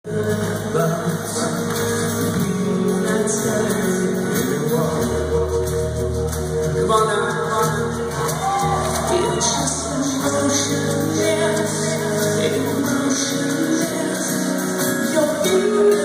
Come on now. It's just emotion, yes. Emotion, yes. You're beautiful.